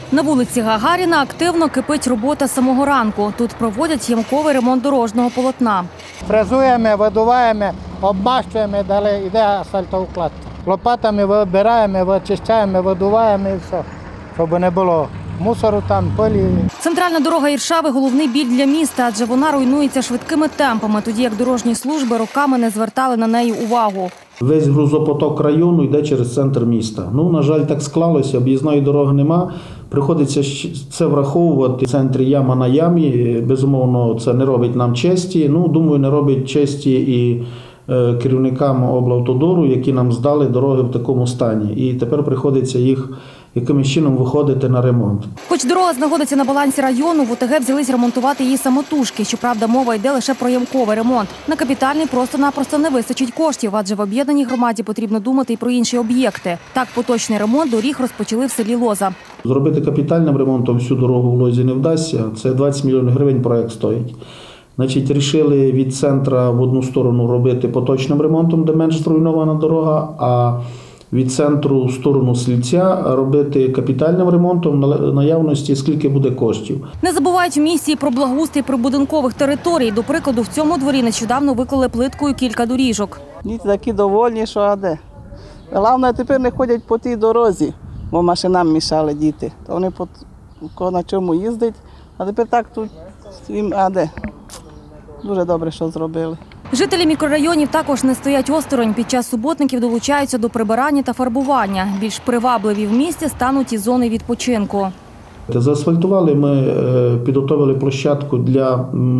На вулиці Гагаріна активно кипить робота з самого ранку. Тут проводять ямковий ремонт дорожнього полотна. Фрезуємо, видуваємо, обмащуємо, далі йде асфальтоукладка. Лопатами вибираємо, вичищаємо, видуваємо і все, щоб не було мусору там, пилі. Центральна дорога Іршави – головний біль для міста, адже вона руйнується швидкими темпами, тоді як дорожні служби роками не звертали на неї увагу. Весь грузопоток району йде через центр міста. На жаль, так склалося, об'їзної дороги нема. Приходиться це враховувати в центрі яма на ямі. Безумовно, це не робить нам честі. Думаю, не робить честі і керівникам облавтодору, які нам здали дороги в такому стані. І тепер приходиться їх якимось чином виходити на ремонт. Хоч дорога знаходиться на балансі району, в ОТГ взялись ремонтувати її самотужки. Щоправда, мова йде лише про ямковий ремонт. На капітальний просто-напросто не вистачить коштів, адже в об'єднаній громаді потрібно думати і про інші об'єкти. Так, поточний ремонт доріг розпочали в селі Лоза. Зробити капітальним ремонтом всю дорогу в Лозі не вдасться. Це 20 мільйонів гривень проєкт стоїть. Рішили від центра в одну сторону робити поточним ремонтом, де менш зруйнована дорога, а від центру в сторону Слівця робити капітальним ремонтом на наявності, скільки буде коштів. Не забувають в місті про благоустрій прибудинкових територій. До прикладу, в цьому дворі нещодавно виклали плиткою кілька доріжок. Діти такі довольні, що а де. Головне, тепер не ходять по тій дорозі, бо машинам мішали діти. То вони на чому їздять, а тепер так тут їм а де. Дуже добре, що зробили. Жителі мікрорайонів також не стоять осторонь. Під час суботників долучаються до прибирання та фарбування. Більш привабливі в місті стануть і зони відпочинку. Заасфальтували ми, підготовили площадку для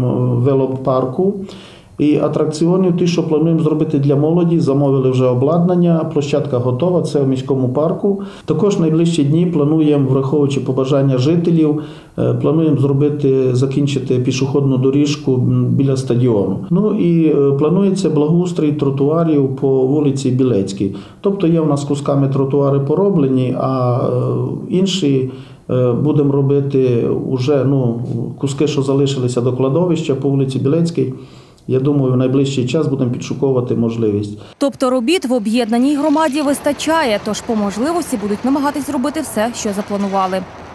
велопарку і атракціонів, ті, що плануємо зробити для молоді, замовили вже обладнання, площадка готова, це в міському парку. Також в найближчі дні плануємо, враховуючи побажання жителів, плануємо закінчити пішохідну доріжку біля стадіону. І планується благоустрій тротуарів по вулиці Білецькій. Тобто є в нас кусками тротуари пороблені, а інші будемо робити вже куски, що залишилися до кладовища по вулиці Білецькій. Я думаю, в найближчий час будемо підшуковувати можливість. Тобто робіт в об'єднаній громаді вистачає, тож по можливості будуть намагатись робити все, що запланували.